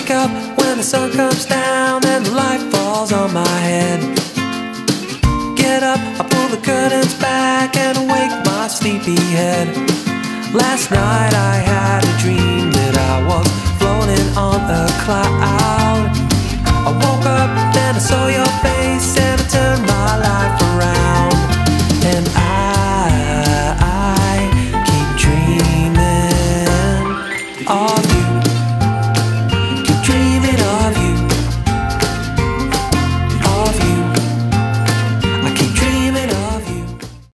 wake up when the sun comes down and the light falls on my head. Get up, I pull the curtains back and wake my sleepy head. Last night I had a dream that I was floating on a cloud. I woke up, then I saw your face and it turned my life around. And I keep dreaming of you.